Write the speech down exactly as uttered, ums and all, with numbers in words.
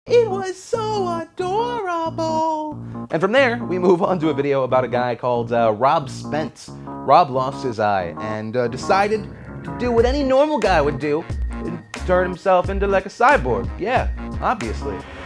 It was so adorable. And from there, we move on to a video about a guy called uh, Rob Spence. Rob lost his eye and uh, decided to do what any normal guy would do and turn himself into like a cyborg. Yeah, obviously.